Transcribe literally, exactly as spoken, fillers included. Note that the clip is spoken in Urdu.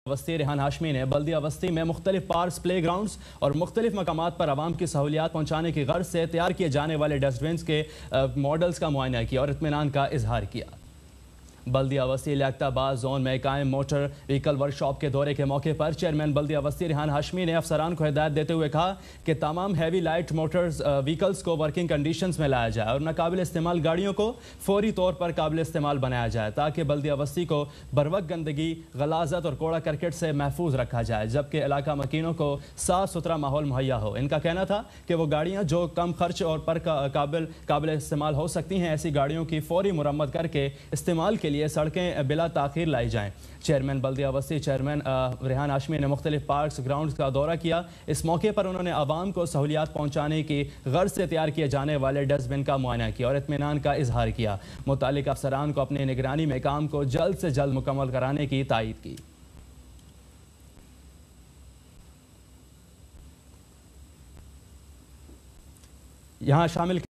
وسطی ریحان ہاشمی نے بلدیہ وسطی میں مختلف پارکس، پلے گراؤنڈز اور مختلف مقامات پر عوام کی سہولیات پہنچانے کی غرض سے تیار کیے جانے والے ڈسٹ بنز کے ماڈلز کا معائنہ کیا اور اطمینان کا اظہار کیا۔ بلدیہ وسطی لیاقت آباد زون میں قائم موٹر وہیکل ورکشاپ کے دورے کے موقع پر چیئرمین بلدیہ وسطی ریحان ہاشمی نے افسران کو ہدایت دیتے ہوئے کہا کہ تمام ہیوی لائٹ موٹرز وہیکلز کو ورکنگ کنڈیشنز میں لایا جائے اور ناقابل استعمال گاڑیوں کو فوری طور پر قابل استعمال بنایا جائے تاکہ بلدیہ وسطی کو بروقت گندگی، غلاظت اور کوڑا کرکٹ سے محفوظ رکھا جائے، جبکہ علاقہ مکینوں کو صاف ستھرا ماحول مہیا ہو۔ ان کا کہنا تھا کہ وہ گاڑیاں جو کم خرچ اور پر قابل قابل استعمال ہو سکتی ہیں، ایسی گاڑیوں کی فوری مرمت کر کے استعمال کے لیے سڑکیں بلا تاخیر لائی جائیں۔ چیئرمین بلدیہ وسطی چیئرمین ریحان ہاشمی نے مختلف پارکس، گراؤنڈز کا دورہ کیا۔ اس موقع پر انہوں نے عوام کو سہولیات پہنچانے کی غرض سے تیار کیے جانے والے ڈسٹ بن کا معائنہ کیا اور اطمینان کا اظہار کیا۔ متعلقہ افسران کو اپنی نگرانی میں کام کو جلد سے جلد مکمل کرانے کی تائید کی۔ یہاں شامل